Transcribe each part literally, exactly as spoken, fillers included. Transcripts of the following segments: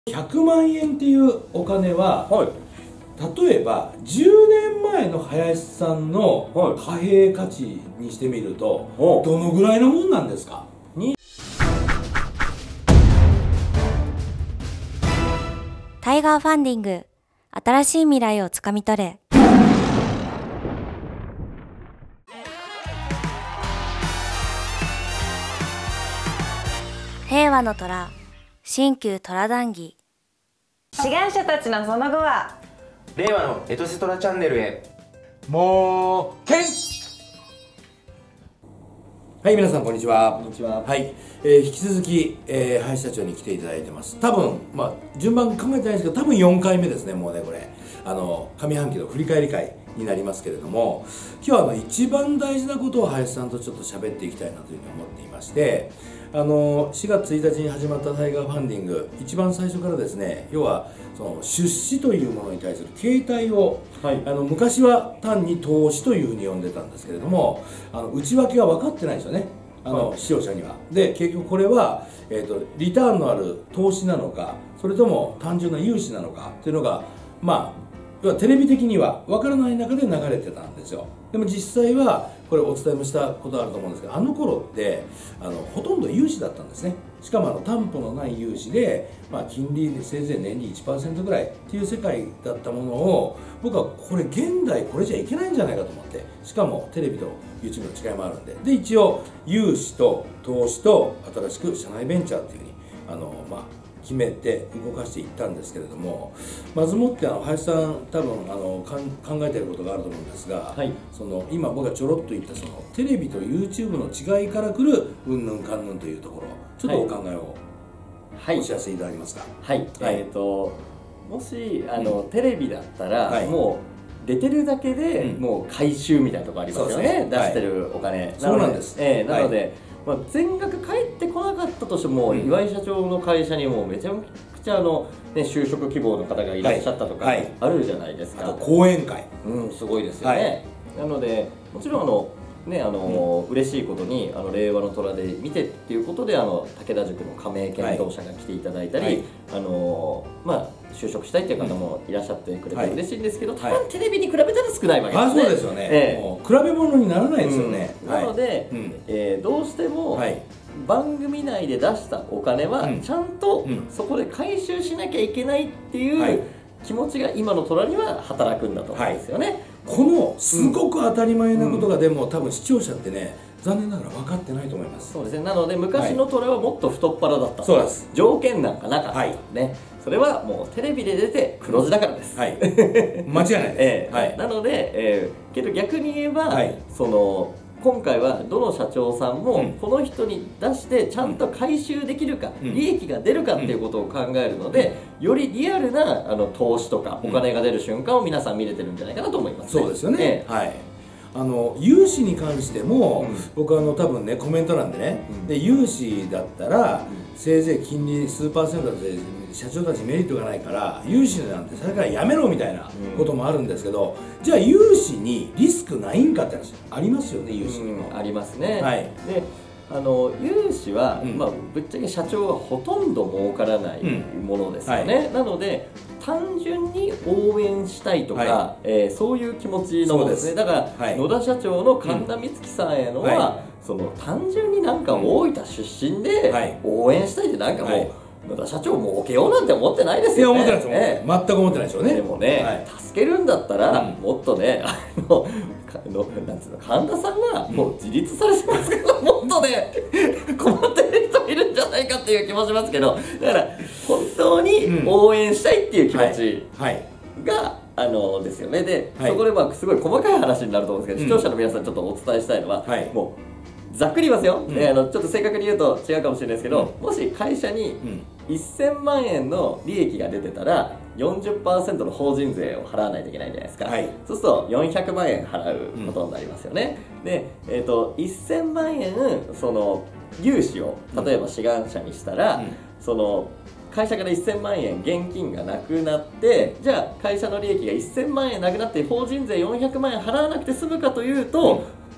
ひゃくまんえんっていうお金は、はい、例えばじゅうねんまえの林さんの貨幣価値にしてみると、はい、どのぐらいのもんなんですか？ タイガーファンディング、新しい未来をつかみ取れ。平和の虎、新旧虎談義。 志願者たちのその後は、 令和のエトセトラチャンネルへ。 もうけん。はい、皆さんこんにちは。 こんにちは。 はい、えー、引き続き、えー、林社長に来ていただいてます。多分まあ順番考えてないですけど、多分よんかいめですね。もうねこれあの上半期の振り返り会になりますけれども、今日はあの一番大事なことを林さんとちょっと喋っていきたいなというふうに思っていまして、あのしがつついたちに始まったタイガーファンディング、一番最初からですね、要はその出資というものに対する形態を、はい、あの昔は単に投資というふうに呼んでたんですけれども、あの内訳が分かってないんですよね、あの、はい、視聴者には。で結局これは、えーと、リターンのある投資なのか、それとも単純な融資なのかっていうのが、まあ要はテレビ的には分からない中で流れてたんですよ。でも実際はこれお伝えもしたことあると思うんですけど、あの頃ってあのほとんど融資だったんですね。しかもあの担保のない融資で、まあ、金利でせいぜい年に いちパーセント ぐらいっていう世界だったものを、僕はこれ現代これじゃいけないんじゃないかと思って、しかもテレビと YouTube の違いもあるんで、で一応融資と投資と新しく社内ベンチャーっていうふうにあのまあ決めて動かしていったんですけれども、まずもってあの林さん多分あのかん考えていることがあると思うんですが、はい、その今僕がちょろっと言ったそのテレビと YouTube の違いからくるうんぬんかんぬんというところ、ちょっとお考えをお知らせいただけますか？ はい、はいはい、えーともしあの、うん、テレビだったら、はい、もう出てるだけで、うん、もう回収みたいなところありますよね、出してるお金、はい、 そうなんです、 えー、なので、はいまあ、全額返ってこなかったとしても、うん、岩井社長の会社にもめちゃくちゃあの、ね、就職希望の方がいらっしゃったとかあるじゃないですか、 はいはい、あと講演会、 うん、すごいですよね、はい、なのでもちろんあのね、あのうん、嬉しいことにあの令和の虎で見てっていうことであの武田塾の加盟検討者が来ていただいたり、はい、あのまあ、就職したいっていう方もいらっしゃってくれて嬉しいんですけど、はい、多分テレビに比べたら少ないわけですね。 あ、そうですよね、ええ、もう比べ物にならないですよね、 うん、なので、うん、えー、どうしても、はい、番組内で出したお金はちゃんとそこで回収しなきゃいけないっていう気持ちが今の虎には働くんだと思うんですよね、はい、 このすごく当たり前なことがでも、うん、多分視聴者ってね残念ながら分かってないと思います。 そうですね。なので昔の虎はもっと太っ腹だった、 そうです。 条件なんかなかった、はい、ね。それはもうテレビで出て黒字だからです、 はい、間違いないです、 えーはい、なので、えー、けど逆に言えば、はい、その今回はどの社長さんもこの人に出してちゃんと回収できるか、うん、利益が出るかっていうことを考えるので、うん、よりリアルなあの投資とかお金が出る瞬間を皆さん見れてるんじゃないかなと思います、ね、 そうですよね、えー、はい。あの融資に関しても、うん、僕あの多分ねコメント欄でね、うん、で融資だったら、うん、せいぜい金利数パーセントで社長たちメリットがないから融資なんてそれからやめろみたいなこともあるんですけど、うん、じゃあ融資にリスクないんかって話ありますよね、融資にも、 うん、ありますね、 はい、 であの融資は、うん、まあ、ぶっちゃけ社長はほとんど儲からないものですよね、うんはい、なので単純に応援したいとか、はい、えー、そういう気持ちのものですね。だから、はい、野田社長の神田光希さんへのは、うんはい、その単純になんか大分出身で応援したいってなんかもう、はい、野田社長儲けようなんて思ってないですよね。 いや思ってないですよ、えー、全く思ってないでしょうね。 でもね、はい、助けるんだったら、うん、もっとねあののなんつうの神田さんがもう自立されてますから、うん、もっとね困ってる人いるんじゃないかっていう気もしますけど、だから本当に応援したいっていう気持ちが、はいはい、あのですよね。で、はい、そこでまあすごい細かい話になると思うんですけど、うん、視聴者の皆さんちょっとお伝えしたいのは、はい、もうざっくり言いますよ、うん、えー、あのちょっと正確に言うと違うかもしれないですけど、うん、もし会社にせんまんえんの利益が出てたらよんじゅっパーセントの法人税を払わないといけないじゃないですか、はい、そうするとよんひゃくまんえん払うことになりますよね、うん、で、えーと、せんまんえんその融資を例えば志願者にしたら、うん、その会社からせんまんえん現金がなくなって、じゃあ会社の利益がせんまんえんなくなって法人税よんひゃくまんえん払わなくて済むかというと、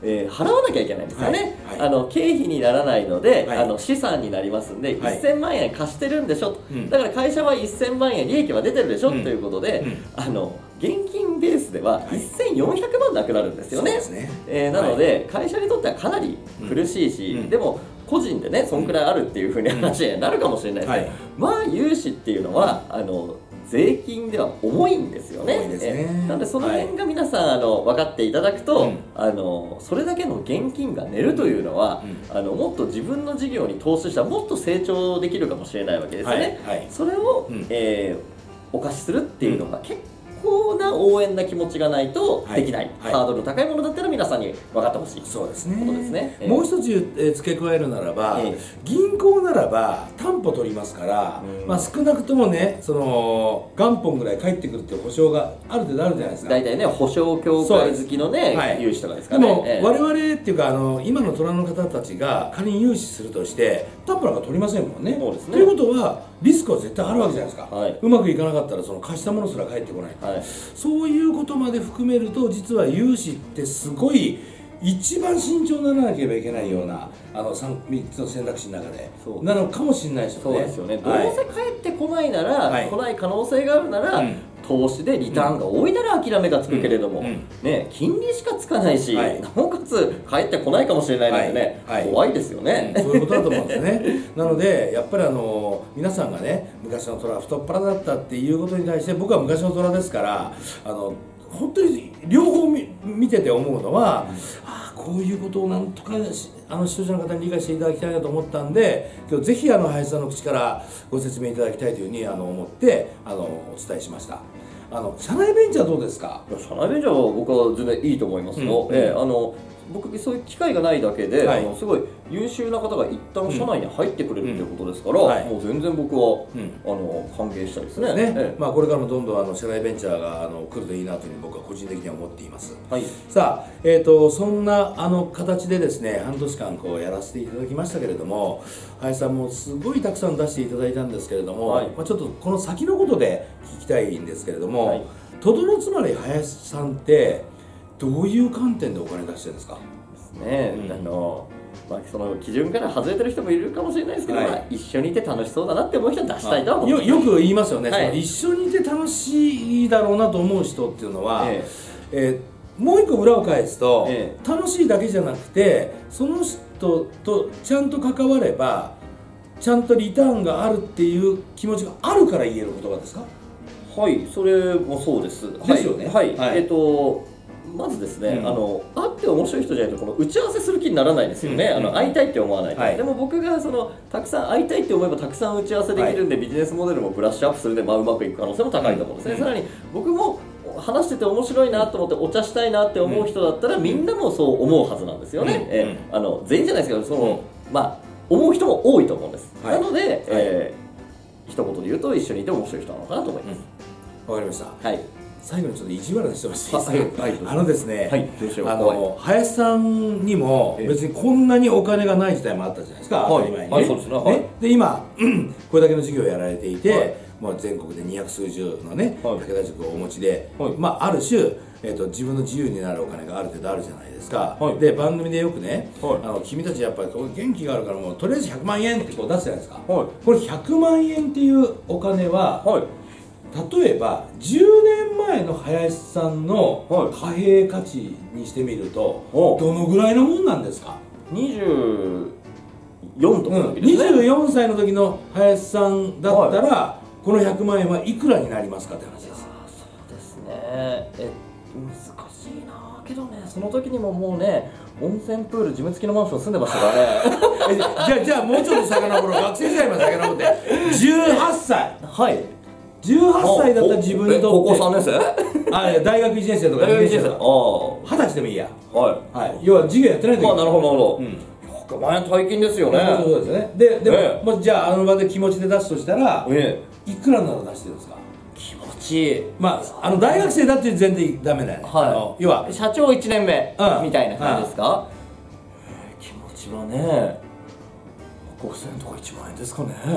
えー払わなきゃいけないんですよね、 はいはい、 あの経費にならないので、 はい、 あの資産になりますんで、 はい、 せんまんえん貸してるんでしょと、 うん、 だから会社はせんまんえん利益は出てるでしょ、うん、ということで、 うん、 あの現金ベースではせんよんひゃくまんなくなるんですよね。えなので、はい、会社にとってはかなり苦しいし、うん、でも個人でねそんくらいあるっていうふうに話になるかもしれないですけど、うんはい、まあ融資っていうのはあの税金では重いんですよね。 ですね。 えなのでその辺が皆さん、はい、あの分かっていただくと、うん、あのそれだけの現金が寝るというのは、うん、あのもっと自分の事業に投資したらもっと成長できるかもしれないわけですよね。はいはい、それを、うん、えー、お貸しするっていうのが結構結構な応援な気持ちがないとできない、はいはい、ハードル高いものだったら皆さんに分かってほしいそうですねことですね。 もう一つ、えー、付け加えるならば、えー、銀行ならば担保取りますから、まあ、少なくともねその元本ぐらい返ってくるっていう保証がある程度あるじゃないですか。 大体ね保証協会好きのね、はい、融資とかですからね。 でも、えー、我々っていうかあの今の虎の方たちが仮に融資するとして担保なんか取りませんもんね。そうですね。ということはリスクは絶対あるわけじゃないですか、はい、うまくいかなかったらその貸したものすら返ってこない、はい、そういうことまで含めると実は融資ってすごい一番慎重にならなければいけないようなあの 3, みっつの選択肢の中でなのかもしれないですよね。 そうですよね、どうせ返ってこないなら、はい、来ない可能性があるなら、うん、投資でリターンが多いなら諦めがつくけれども、うんうんね、金利しかつかないし、はい、なおかつ返ってこないかもしれないのでね、はいはい、怖いですよね、 うん、そういうことだと思うんですねなのでやっぱりあの皆さんがね昔の虎は太っ腹だったっていうことに対して僕は昔の虎ですからあの本当に両方 見, 見てて思うのは、うん、ああこういうことをなんとかあの視聴者の方に理解していただきたいなと思ったんで今日ぜひあの林さんの口からご説明いただきたいというふうにあの思ってあのお伝えしました。あの社内ベンチャーどうですか？ いや社内ベンチャーは僕は全然いいと思いますよ、うん、えー、あの僕そういう機会がないだけで、はい、あのすごい優秀な方が一旦社内に入ってくれるっていうことですから、うんはい、もう全然僕は、うん、あの歓迎したいですね。ね、 ええ、まあ、これからもどんどんあの社内ベンチャーがあの来るといいなというふうに僕は個人的には思っています、はい、さあ、えー、とそんなあの形でですね半年間こうやらせていただきましたけれども林さんもすごいたくさん出していただいたんですけれども、はい、まあ、ちょっとこの先のことで聞きたいんですけれども、はい、とどのつまり林さんってどういう観点でお金出してるんですか？ ね、うん、あのまあ、その基準から外れてる人もいるかもしれないですけど、はい、まあ、一緒にいて楽しそうだなって思う人は出したいとは思います。 よく言いますよね、はい、その一緒にいて楽しいだろうなと思う人っていうのは、えええー、もう一個裏を返すと、ええ、楽しいだけじゃなくてその人とちゃんと関わればちゃんとリターンがあるっていう気持ちがあるから言える言葉ですか？ はい、それもそうです。 ですよね。 はい、はい、えっとまずですね、うん、あの会って面白い人じゃないとこの打ち合わせする気にならないですよね、うん、あの会いたいって思わないと、はい、でも僕がそのたくさん会いたいって思えばたくさん打ち合わせできるんで、はい、ビジネスモデルもブラッシュアップするんで、まあ、うまくいく可能性も高いと思うんですね、うん、さらに僕も話してて面白いなと思ってお茶したいなって思う人だったら、うん、みんなもそう思うはずなんですよね、うん、えあの全員じゃないですけどその、うん、まあ思う人も多いと思うんです、はい、なので、はい、えー、一言で言うと一緒にいて面白い人なのかなと思います。 わ、うん、かりました。はい、最後にちょっと意地悪な人をしていいですか？はい、あのですね、はい、どうしよう、あの林さんにも別にこんなにお金がない時代もあったじゃないですか、当たり前にね。はい、そうですね。はい、で今、うん、これだけの事業をやられていて、はい、まあ、全国で二百数十のね、はい、武田塾をお持ちで、はい、まあ、ある種、えーと、自分の自由になるお金がある程度あるじゃないですか、はい、で番組でよくね、はい、あの君たちやっぱり元気があるからもうとりあえずひゃくまんえんってこう出すじゃないですか、はい、これひゃくまんえんっていうお金は、はい、例えばじゅうねんまえの林さんの貨幣価値にしてみると、はい、どのぐらいのもんなんですか？ にじゅうよんとかの時ですね、 うん、にじゅうよんさいの時の林さんだったら、はい、このひゃくまんえんはいくらになりますかって話です。 そうですね、え難しいなけどね、その時にももうね温泉プール事務付きのマンション住んでましたからねじゃあじゃあもうちょっと遡ろう学生時代まで遡ってじゅうはっさい、はい、じゅうはっさいだったら自分にとって高校さんねん生あ大学いちねん生とかにねん生とかはたちでもいいや、はい、はい、要は授業やってない時、 まあ、なるほどなるほど、うん、ひゃくまんえん大金ですよね。 そうですね。ででも、ええ、まあ、じゃああの場で気持ちで出すとしたら、ええ、いくらなら出してるんですか？ 気持ちいい。 まああの大学生だって全然ダメだよね、はい、あの要は社長いちねんめ、うん、みたいな感じですか？うん、えー、気持ちはねごせんえんとかいちまんえんですかね。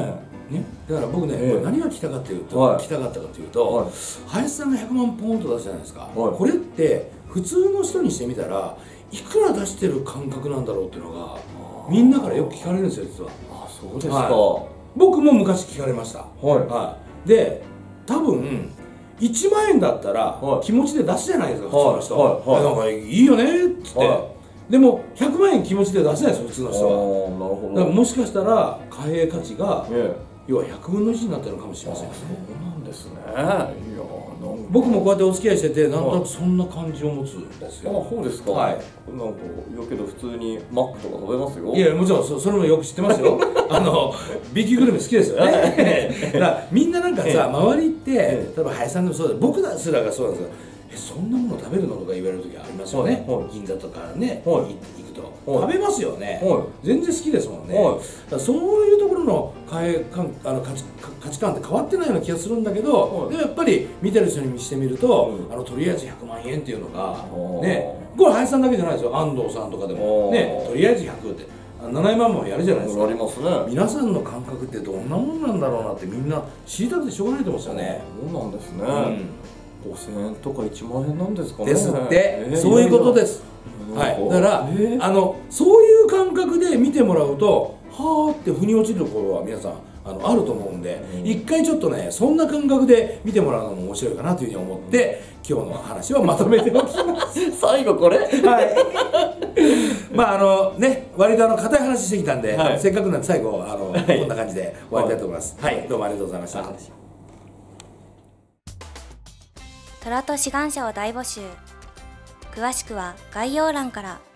ね、だから僕ね、 ええ、 これ何が来たかっていうと、 はい、 来たかったかというと、はい、林さんがひゃくまんポンと出すじゃないですか、はい、これって普通の人にしてみたらいくら出してる感覚なんだろうっていうのがみんなからよく聞かれるんですよ実は。 あ、そうですか、はい、 僕も昔聞かれました、 はいはい、で多分いちまんえんだったら気持ちで出すじゃないですか、普通の人、はいはい、なんかいいよねっつって、はい、でもひゃくまんえん気持ちで出せないですよ普通の人は。なるほど。だからもしかしたら貨幣価値が、ええ、要はひゃくぶんのいちになってるのかもしれませんよね。 そうなんですね。いや、 僕もこうやってお付き合いしててなんとなくそんな感じを持つんですよ。 あ、そうですか。はい。なんかよけど普通にマックとか食べますよ。 いや、もちろん そ, それもよく知ってますよ。あの B 級グルメ好きですよね。だからみんななんかさ、周りって例えば林さんでもそうだ、僕らすらがそうなんですよ。え、そんなもの食べるのとか言われる時ありますよね。銀座とかね、行くと食べますよね。全然好きですもんね。だからそういうところの価あの価値価値観って変わってないような気がするんだけど、でもやっぱり見てる人にしてみると、あのとりあえずひゃくまんえんっていうのがね、これ林さんだけじゃないですよ。安藤さんとかでもね、とりあえずひゃくってななまんもやるじゃないですか。 ありますね。 皆さんの感覚ってどんなもんなんだろうなってみんな知りたくてしょうがないと思うんですよね。 そうなんですね。ごせんえんとかいちまんえんなんですかね。 ですって、そういうことです。はい、だから、えー、あのそういう感覚で見てもらうとはーって腑に落ちるところは皆さんあのあると思うんで、うん、一回ちょっとねそんな感覚で見てもらうのも面白いかなというふうに思って、うん、今日の話はまとめておきます最後これはいまああのね割とあの硬い話してきたんで、はい、せっかくなんで最後あの、はい、こんな感じで終わりたいと思います。はい、はい、どうもありがとうございました。 虎と志願者を大募集。詳しくは概要欄から。